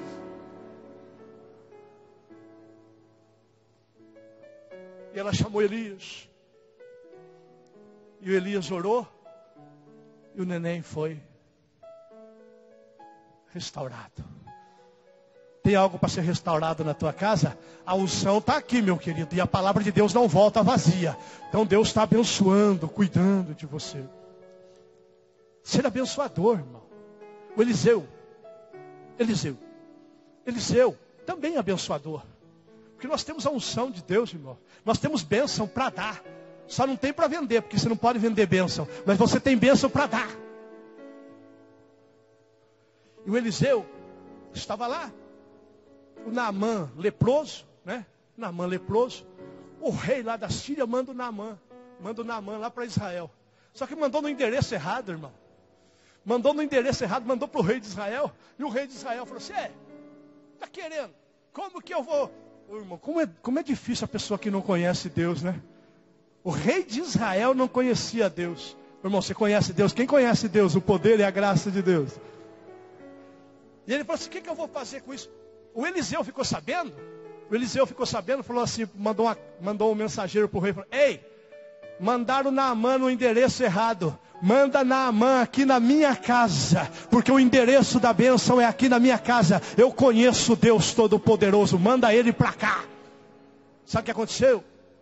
E ela chamou Elias. E o Elias orou. E o neném foi restaurado. Tem algo para ser restaurado na tua casa? A unção está aqui, meu querido. E a palavra de Deus não volta vazia. Então Deus está abençoando, cuidando de você. Ser abençoador, irmão. O Eliseu. Eliseu. Eliseu também é abençoador. Porque nós temos a unção de Deus, irmão. Nós temos bênção para dar. Só não tem para vender, porque você não pode vender bênção. Mas você tem bênção para dar. E o Eliseu estava lá. O Naamã leproso, né? Naamã leproso. O rei lá da Síria manda o Naamã. Manda o Naamã lá para Israel. Só que mandou no endereço errado, irmão. Mandou no endereço errado, mandou para o rei de Israel. E o rei de Israel falou assim, é, está querendo? Como que eu vou... Ô, irmão, como é, como é difícil a pessoa que não conhece Deus, né? O rei de Israel não conhecia Deus. Irmão, você conhece Deus? Quem conhece Deus? O poder e a graça de Deus. E ele falou assim, o que, que eu vou fazer com isso? O Eliseu ficou sabendo. O Eliseu ficou sabendo, falou assim, mandou, uma, mandou um mensageiro para o rei. Falou, ei, mandaram Naamã no endereço errado. Manda Naamã aqui na minha casa. Porque o endereço da bênção é aqui na minha casa. Eu conheço Deus Todo-Poderoso. Manda ele para cá. Sabe o que aconteceu?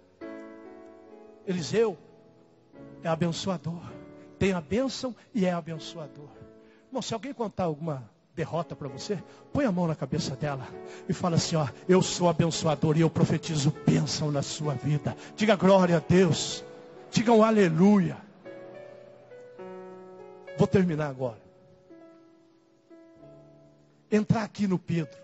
Eliseu é abençoador. Tem a bênção e é abençoador. Irmão, se alguém contar alguma derrota para você, põe a mão na cabeça dela e fala assim, ó, eu sou abençoador e eu profetizo bênção na sua vida. Diga glória a Deus. Diga um aleluia. Vou terminar agora. Entrar aqui no Pedro.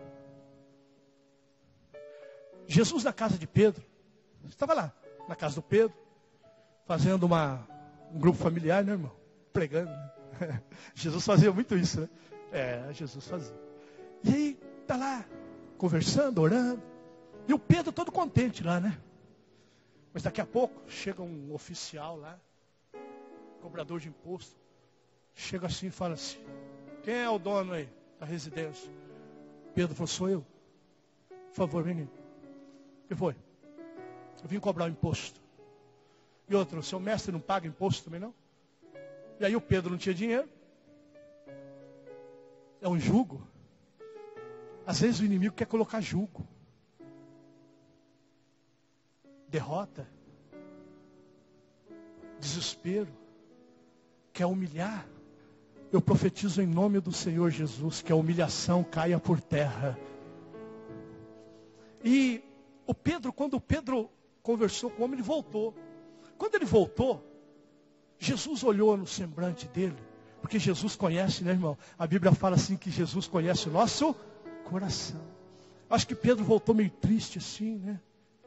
Jesus na casa de Pedro. Estava lá, na casa do Pedro, fazendo uma, um grupo familiar, né, irmão? Pregando. Né? Jesus fazia muito isso, né? É, Jesus fazia. E aí, está lá, conversando, orando. E o Pedro todo contente lá, né? Mas daqui a pouco, chega um oficial lá, cobrador de imposto. Chega assim e fala assim, quem é o dono aí da residência? Pedro falou, sou eu. Por favor, menino. O que foi? Eu vim cobrar o imposto. E outro, o seu mestre não paga imposto também não? E aí o Pedro não tinha dinheiro. É um jugo. Às vezes o inimigo quer colocar jugo. Derrota. Desespero. Quer humilhar. Eu profetizo em nome do Senhor Jesus que a humilhação caia por terra. E o Pedro, quando o Pedro conversou com o homem, ele voltou. Quando ele voltou, Jesus olhou no semblante dele, Porque Jesus conhece, né, irmão? A Bíblia fala assim que Jesus conhece o nosso coração. Acho que Pedro voltou meio triste assim, né?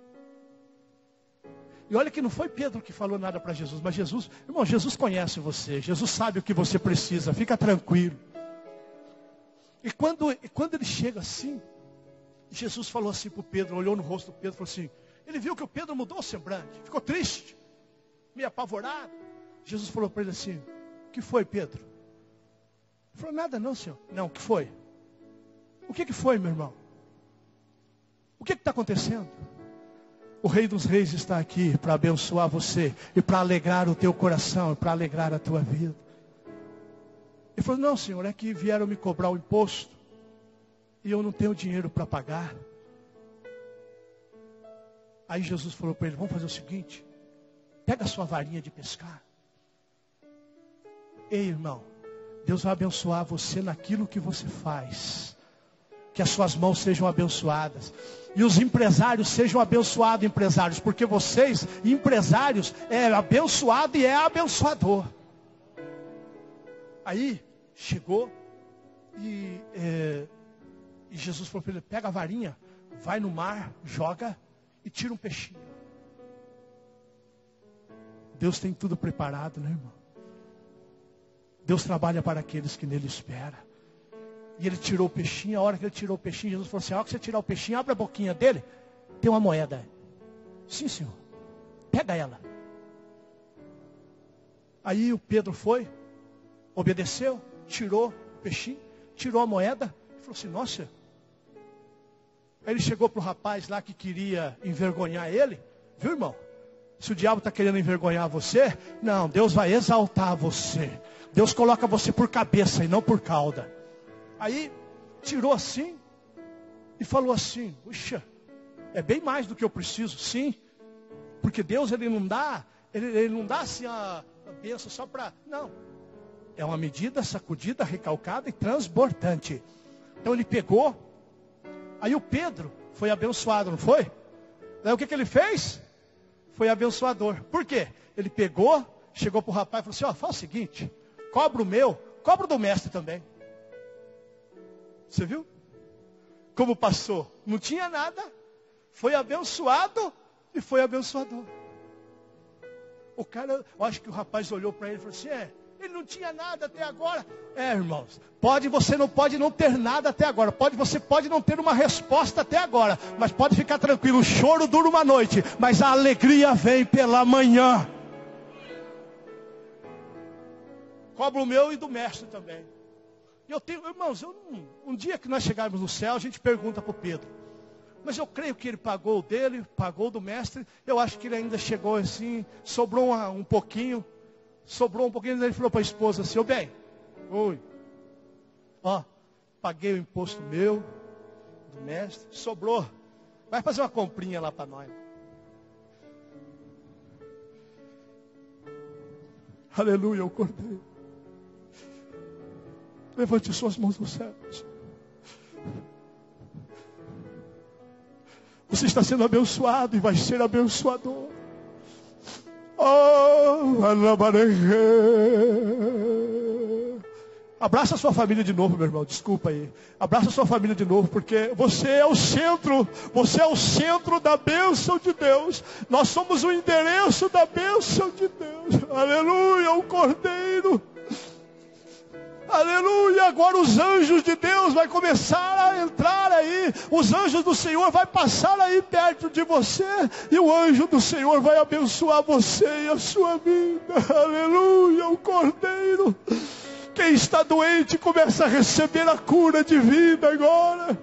E olha que não foi Pedro que falou nada para Jesus, mas Jesus, irmão, Jesus conhece você. Jesus sabe o que você precisa, fica tranquilo. E quando, e quando ele chega assim, Jesus falou assim para o Pedro, olhou no rosto do Pedro e falou assim, ele viu que o Pedro mudou o semblante, ficou triste, meio apavorado. Jesus falou para ele assim, o que foi, Pedro? Ele falou, nada não, Senhor. Não, o que foi? O que, que foi, meu irmão? O que está acontecendo? O Rei dos Reis está aqui para abençoar você e para alegrar o teu coração, para alegrar a tua vida. Ele falou, não, Senhor, é que vieram me cobrar o imposto e eu não tenho dinheiro para pagar. Aí Jesus falou para ele, vamos fazer o seguinte, pega a sua varinha de pescar. Ei, irmão, Deus vai abençoar você naquilo que você faz. Que as suas mãos sejam abençoadas. E os empresários sejam abençoados, empresários. Porque vocês, empresários, é abençoado e é abençoador. Aí, chegou e, é, e Jesus falou para ele, pega a varinha, vai no mar, joga e tira um peixinho. Deus tem tudo preparado, né, irmão? Deus trabalha para aqueles que nele esperam. E ele tirou o peixinho, a hora que ele tirou o peixinho, Jesus falou assim, a hora que você tirar o peixinho, abre a boquinha dele, tem uma moeda. Sim, Senhor, pega ela. Aí o Pedro foi, obedeceu, tirou o peixinho, tirou a moeda, e falou assim, nossa. Aí ele chegou para o rapaz lá que queria envergonhar ele, viu, irmão? Se o diabo está querendo envergonhar você, não, Deus vai exaltar você. Deus coloca você por cabeça e não por cauda. Aí, tirou assim, e falou assim, puxa, é bem mais do que eu preciso, sim. Porque Deus, ele não dá, ele, ele não dá assim a, a bênção só para, não. É uma medida sacudida, recalcada e transbordante. Então ele pegou, aí o Pedro foi abençoado, não foi? Daí o que, que ele fez? Foi abençoador. Por quê? Ele pegou, chegou para o rapaz e falou assim, ó, faz o seguinte, cobra o meu, cobra o do mestre também. Você viu? Como passou? Não tinha nada. Foi abençoado e foi abençoador. O cara, eu acho que o rapaz olhou para ele e falou assim, é, ele não tinha nada até agora. É, irmãos, pode, você não pode não ter nada até agora. Pode, você pode não ter uma resposta até agora. Mas pode ficar tranquilo, o choro dura uma noite, mas a alegria vem pela manhã. Cobra o meu e do mestre também. Eu tenho, irmãos, eu não, um dia que nós chegarmos no céu, a gente pergunta para o Pedro. Mas eu creio que ele pagou o dele, pagou o do mestre. Eu acho que ele ainda chegou assim, sobrou uma, um pouquinho. Sobrou um pouquinho, ele falou para a esposa assim, ô bem, oi, ó, paguei o imposto meu, do mestre, sobrou. Vai fazer uma comprinha lá para nós. Aleluia, o Cordeiro. Levante suas mãos aos céus. Você está sendo abençoado e vai ser abençoador. Oh, abraça a sua família de novo, meu irmão. Desculpa aí. Abraça a sua família de novo, porque você é o centro. Você é o centro da bênção de Deus. Nós somos o endereço da bênção de Deus. Aleluia, o Cordeiro. Aleluia, agora os anjos de Deus vai começar a entrar aí, os anjos do Senhor vai passar aí perto de você, e o anjo do Senhor vai abençoar você e a sua vida. Aleluia, o Cordeiro. Quem está doente começa a receber a cura divina agora.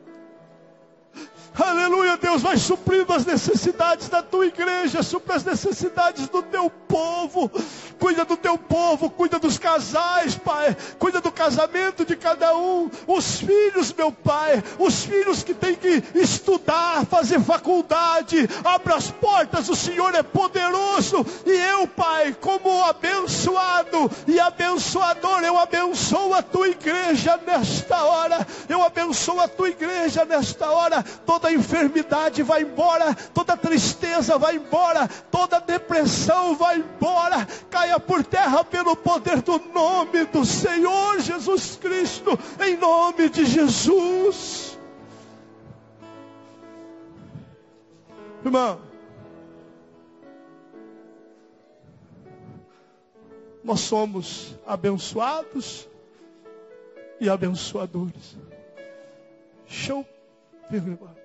Aleluia, Deus vai suprindo as necessidades da tua igreja, supra as necessidades do teu povo. Cuida do teu povo, cuida dos casais, Pai. Cuida do casamento de cada um. Os filhos, meu Pai, os filhos que têm que estudar, fazer faculdade. Abra as portas, o Senhor é poderoso. E eu, Pai, como abençoado e abençoador, eu abençoo a tua igreja nesta hora. Eu abençoo a tua igreja nesta hora. Toda toda enfermidade vai embora, toda tristeza vai embora, toda depressão vai embora, caia por terra pelo poder do nome do Senhor Jesus Cristo, em nome de Jesus. Irmão, nós somos abençoados e abençoadores. Deixa eu perguntar.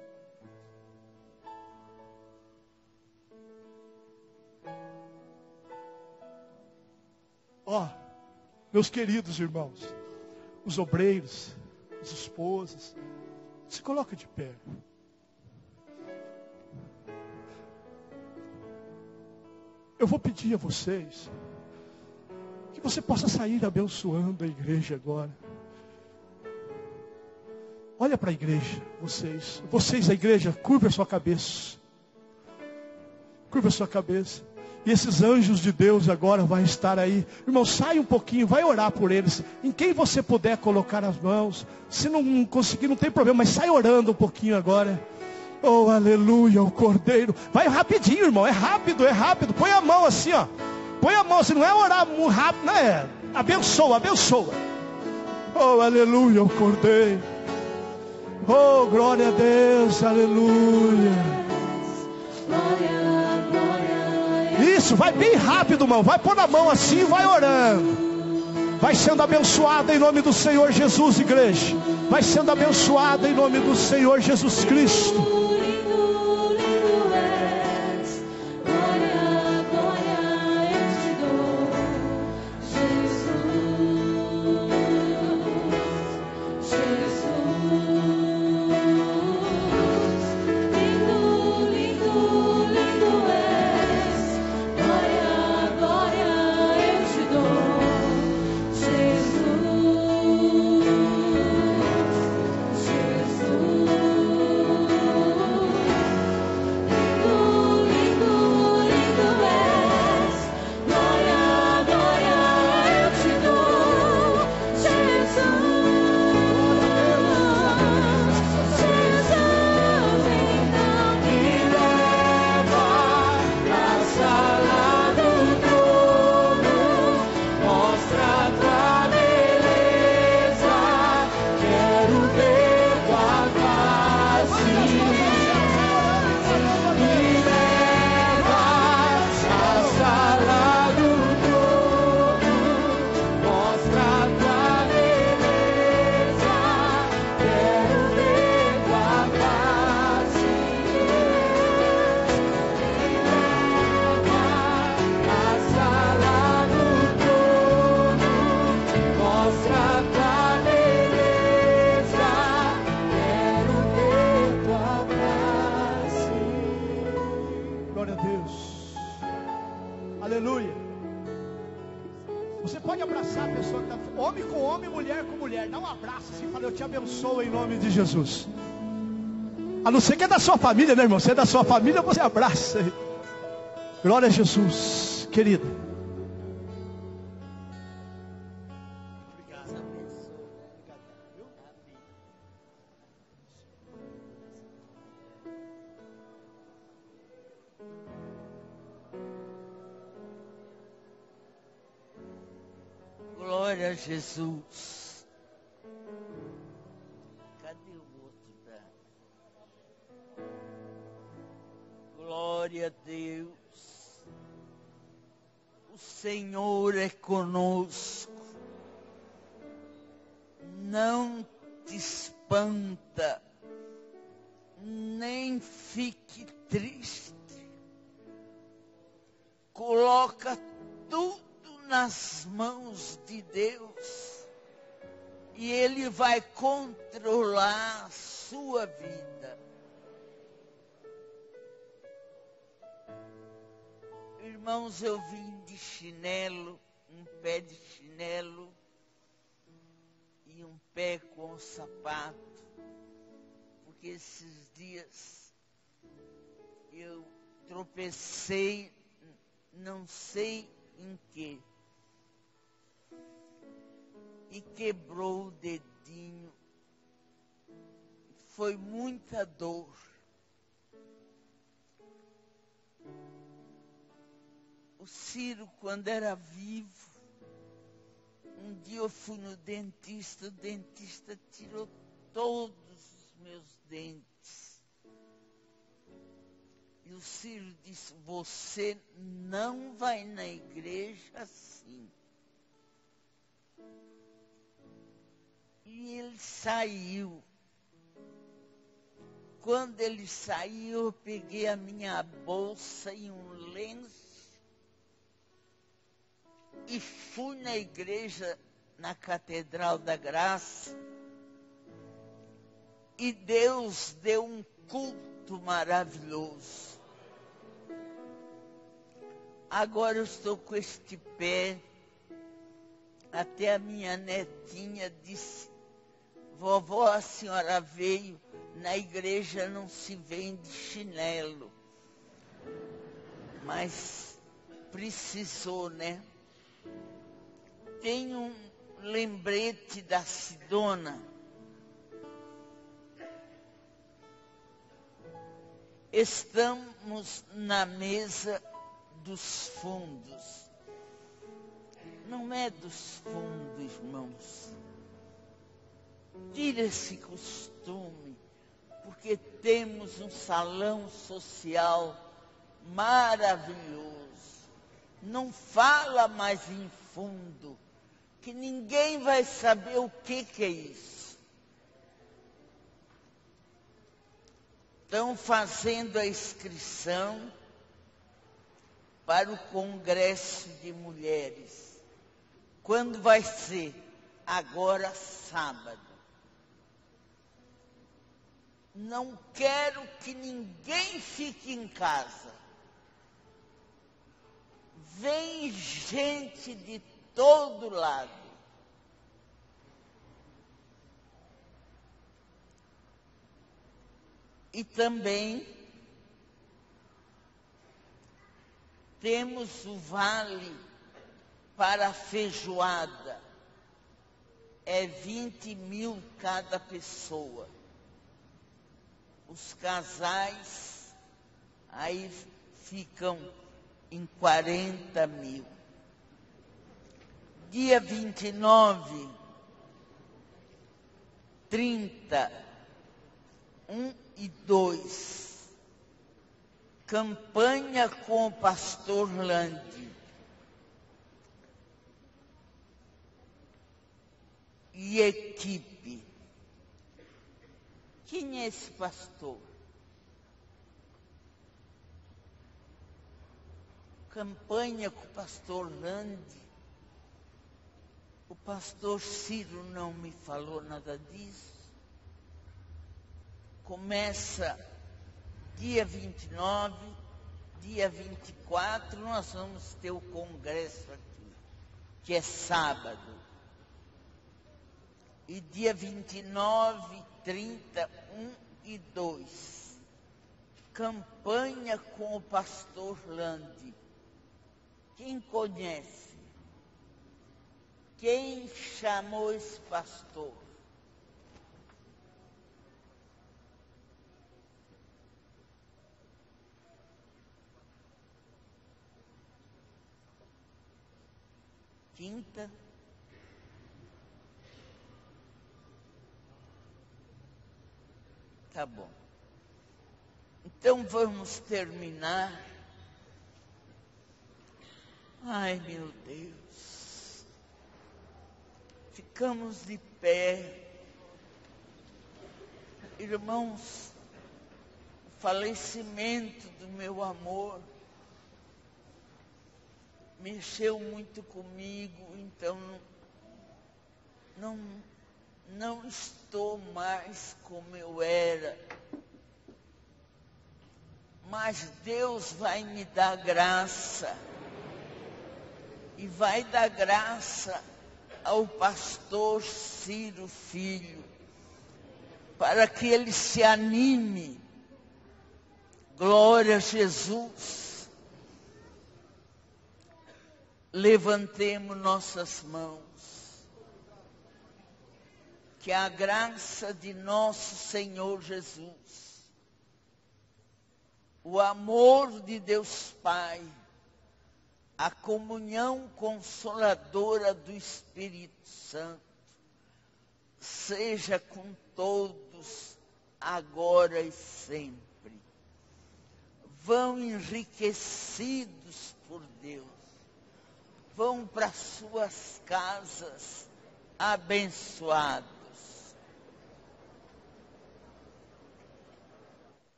Ó, meus queridos irmãos, os obreiros, as esposas, se coloca de pé. Eu vou pedir a vocês que você possa sair abençoando a igreja agora. Olha para a igreja, vocês. Vocês, a igreja, curva a sua cabeça. Curva a sua cabeça. E esses anjos de Deus agora vão estar aí. Irmão, sai um pouquinho, vai orar por eles. Em quem você puder colocar as mãos. Se não conseguir, não tem problema, mas sai orando um pouquinho agora. Oh, aleluia, o Cordeiro. Vai rapidinho, irmão, é rápido, é rápido. Põe a mão assim, ó. Põe a mão assim, não é orar muito rápido, não é. Abençoa, abençoa. Oh, aleluia, o Cordeiro. Oh, glória a Deus, aleluia. Isso, vai bem rápido, irmão. Vai pôr na mão assim e vai orando. Vai sendo abençoada em nome do Senhor Jesus, igreja. Vai sendo abençoada em nome do Senhor Jesus Cristo. Aleluia. Você pode abraçar a pessoa que está, homem com homem, mulher com mulher. Dá um abraço assim, fala, eu te abençoo em nome de Jesus. A não ser que é da sua família, né, irmão? Se é da sua família, você abraça. Glória a Jesus, querido. Glória a Jesus. Cadê o outro da... Glória a Deus. O Senhor é conosco. Não te espanta, nem fique triste. Coloca tudo nas mãos de Deus e Ele vai controlar a sua vida. Irmãos, eu vim de chinelo, um pé de chinelo e um pé com sapato, porque esses dias eu tropecei, não sei em que, e quebrou o dedinho. foi muita dor. O Ciro, quando era vivo, um dia eu fui no dentista, o dentista tirou todos os meus dentes. E o Ciro disse, você não vai na igreja assim. E ele saiu. Quando ele saiu, eu peguei a minha bolsa e um lenço e fui na igreja, na Catedral da Graça, e Deus deu um culto maravilhoso. Agora eu estou com este pé. Até a minha netinha disse, vovó, a senhora veio, na igreja não se vende chinelo. Mas precisou, né? Tem um lembrete da Sidona. Estamos na mesa dos fundos. Não é dos fundos, irmãos. Tira esse costume, porque temos um salão social maravilhoso. Não fala mais em fundo, que ninguém vai saber o que, que é isso. Estão fazendo a inscrição para o Congresso de Mulheres. Quando vai ser? Agora, sábado. Não quero que ninguém fique em casa. Vem gente de todo lado. E também temos o vale para a feijoada. É vinte mil cada pessoa. Os casais aí ficam em quarenta mil. Dia vinte e nove, trinta, um e dois. Campanha com o pastor Lande. E equipe. Quem é esse pastor? Campanha com o pastor Lande. O pastor Ciro não me falou nada disso. Começa dia vinte e nove, dia vinte e quatro, nós vamos ter o congresso aqui, que é sábado. E dia vinte e nove, trinta, um e dois. Campanha com o pastor Lande. Quem conhece? Quem chamou esse pastor? Quinta. Tá bom. Então vamos terminar. Ai, meu Deus. Ficamos de pé. Irmãos, o falecimento do meu amor mexeu muito comigo, então não, não estou mais como eu era. Mas Deus vai me dar graça. E vai dar graça ao pastor Ciro Filho, para que ele se anime. Glória a Jesus. Levantemos nossas mãos. que a graça de nosso Senhor Jesus, o amor de Deus Pai, a comunhão consoladora do Espírito Santo, seja com todos, agora e sempre. Vão enriquecidos por Deus, vão para suas casas abençoados.